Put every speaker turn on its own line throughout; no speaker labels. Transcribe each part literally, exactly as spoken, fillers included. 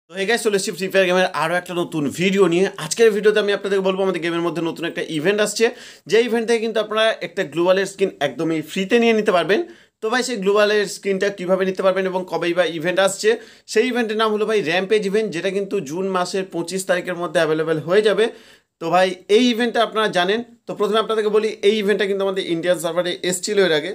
তো এই গাইস চলে এসেছি ফ্রি ফায়ার গেমের আরও একটা নতুন ভিডিও নিয়ে। আজকের ভিডিওতে আমি আপনাদের বলবো আমাদের গেমের মধ্যে নতুন একটা ইভেন্ট আসছে, যে ইভেন্ট থেকে কিন্তু আপনারা একটা গ্লু ওয়ালের স্কিন একদমই ফ্রিতে নিয়ে নিতে পারবেন। তো ভাই সেই গ্লু ওয়ালের স্কিনটা কীভাবে নিতে পারবেন এবং কবেই বা ইভেন্ট আসছে, সেই ইভেন্টের নাম হলো ভাই র্যাম্পেজ ইভেন্ট, যেটা কিন্তু জুন মাসের পঁচিশ তারিখের মধ্যে অ্যাভেলেবেল হয়ে যাবে। তো ভাই এই ইভেন্টটা আপনারা জানেন। তো প্রথমে আপনাদেরকে বলি, এই ইভেন্টটা কিন্তু আমাদের ইন্ডিয়ান সার্ভারে এসেছিল এর আগে,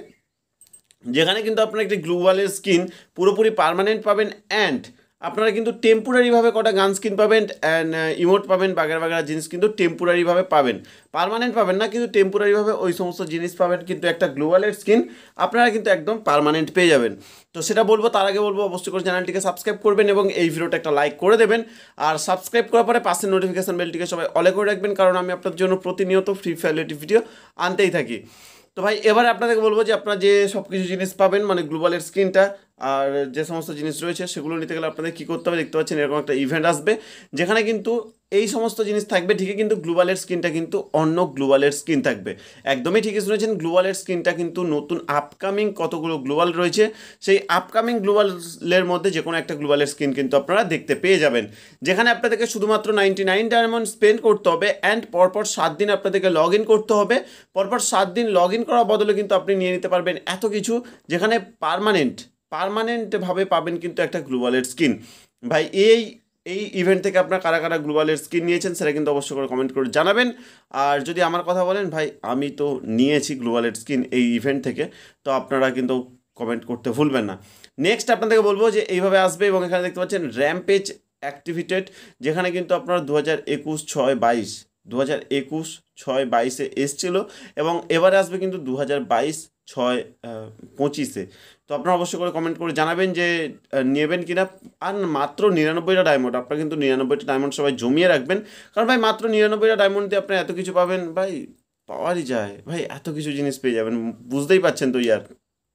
যেখানে কিন্তু আপনারা একটি গ্লু ওয়ালের স্কিন পুরোপুরি পার্মানেন্ট পাবেন, অ্যান্ড আপনারা কিন্তু টেম্পোরারিভাবে কটা গান স্কিন পাবেন, অ্যান্ড ইমোট পাবেন, বাগেরা বাগেরা জিনিস কিন্তু টেম্পোরারিভাবে পাবেন, পার্মানেন্ট পাবেন না, কিন্তু টেম্পোরারিভাবে ওই সমস্ত জিনিস পাবেন। কিন্তু একটা গ্লু ওয়ালের স্কিন আপনারা কিন্তু একদম পার্মানেন্ট পেয়ে যাবেন। তো সেটা বলবো, তার আগে বলবো অবশ্যই করে চ্যানেলটিকে সাবস্ক্রাইব করবেন এবং এই ভিডিওটা একটা লাইক করে দেবেন। আর সাবস্ক্রাইব করার পরে পাশের নোটিফিকেশন বেলটিকে সবাই অলে করে রাখবেন, কারণ আমি আপনাদের জন্য প্রতিনিয়ত ফ্রি ফায়ার রিলেটেড ভিডিও আনতেই থাকি। তো ভাই এবার আপনাদেরকে বলবো যে আপনারা যে সব কিছু জিনিস পাবেন, মানে গ্লু ওয়ালের স্ক্রিনটা আর যে সমস্ত জিনিস রয়েছে সেগুলো নিতে গেলে আপনাদের কী করতে হবে, দেখতে পাচ্ছেন এরকম একটা ইভেন্ট আসবে, যেখানে কিন্তু এই সমস্ত জিনিস থাকবে ঠিকই, কিন্তু গ্লু ওয়ালের স্কিনটা কিন্তু অন্য গ্লু ওয়ালের স্কিন থাকবে। একদমই ঠিকই শুনেছেন, গ্লু ওয়ালের স্কিনটা কিন্তু নতুন আপকামিং কতগুলো গ্লু ওয়াল রয়েছে, সেই আপকামিং গ্লু ওয়ালের মধ্যে যে কোনো একটা গ্লু ওয়ালের স্কিন কিন্তু আপনারা দেখতে পেয়ে যাবেন, যেখানে আপনাদেরকে শুধুমাত্র নাইনটি নাইন ডায়মন্ড স্পেন্ড করতে হবে, অ্যান্ড পরপর সাত দিন আপনাদেরকে লগ ইন করতে হবে। পরপর সাত দিন লগ ইন করার বদলে কিন্তু আপনি নিয়ে নিতে পারবেন এত কিছু, যেখানে পার্মানেন্ট পার্মানেন্টভাবে পাবেন কিন্তু একটা গ্লু ওয়ালের স্কিন। ভাই এই এই ইভেন্ট থেকে আপনার কারা কারা গ্লু ওয়ালের স্কিন নিয়েছেন সেটা কিন্তু অবশ্যই করে কমেন্ট করে জানাবেন। আর যদি আমার কথা বলেন, ভাই আমি তো নিয়েছি গ্লু ওয়ালের স্কিন এই ইভেন্ট থেকে, তো আপনারা কিন্তু কমেন্ট করতে ভুলবেন না। নেক্সট আপনাদেরকে বলবো যে এইভাবে আসবে, এবং এখানে দেখতে পাচ্ছেন র্যাম্পেজ অ্যাক্টিভেটেড, যেখানে কিন্তু আপনারা দু হাজার একুশ ছয় বাইশ দু হাজার একুশ ছয় বাইশে এসছিলো, এবং এবারে আসবে কিন্তু দু হাজার বাইশ ছয় পঁচিশে। তো আপনারা অবশ্যই করে কমেন্ট করে জানাবেন যে নেবেন কিনা। আর মাত্র নিরানব্বইটা ডায়মন্ড, আপনারা কিন্তু নিরানব্বইটা ডায়মন্ড সবাই জমিয়ে রাখবেন, কারণ ভাই মাত্র নিরানব্বইটা ডায়মন্ড দিয়ে আপনারা এত কিছু পাবেন, ভাই পাওয়ারই যায়, ভাই এত কিছু জিনিস পেয়ে যাবেন, বুঝতেই পারছেন তো ইয়ার।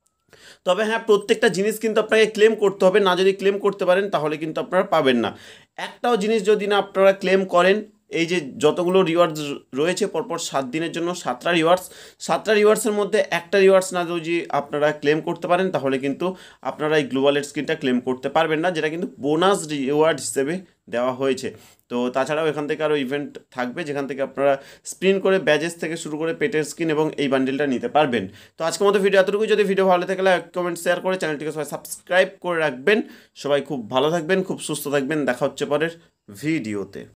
তবে হ্যাঁ, প্রত্যেকটা জিনিস কিন্তু আপনাকে ক্লেম করতে হবে, না যদি ক্লেম করতে পারেন তাহলে কিন্তু আপনারা পাবেন না। একটাও জিনিস যদি না আপনারা ক্লেম করেন, এই যে যতগুলো রিওয়ার্ডস রয়েছে পরপর সাত দিনের জন্য সাতটা রিওয়ার্ডস, সাতটা রিওয়ার্ডসের মধ্যে একটা রিওয়ার্ডস না যদি আপনারা ক্লেম করতে পারেন, তাহলে কিন্তু আপনারা এই গ্লু ওয়ালের স্কিনটা ক্লেম করতে পারবেন না, যেটা কিন্তু বোনাস রিওয়ার্ড হিসেবে দেওয়া হয়েছে। তো তাছাড়াও এখান থেকে আরও ইভেন্ট থাকবে, যেখান থেকে আপনারা স্প্রিন করে ব্যাজেস থেকে শুরু করে পেটের স্কিন এবং এই বান্ডেলটা নিতে পারবেন। তো আজকের মতো ভিডিও এতটুকু। যদি ভিডিও ভালো থাকে লাইক কমেন্ট শেয়ার করে চ্যানেলটিকে সবাই সাবস্ক্রাইব করে রাখবেন। সবাই খুব ভালো থাকবেন, খুব সুস্থ থাকবেন, দেখা হচ্ছে পরের ভিডিওতে।